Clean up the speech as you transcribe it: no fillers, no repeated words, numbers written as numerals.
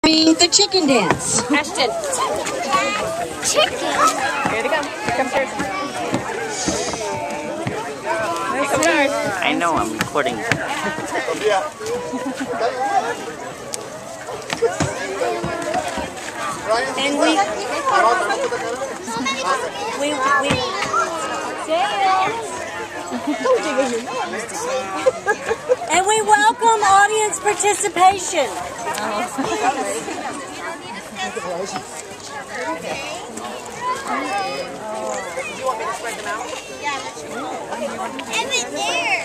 The chicken dance. Ashton. Chicken. Here they come. Here comes yours. Here comes ours. I know, I'm recording. And we welcome audience participation. Do you want me to spread them out? Yeah, that's true.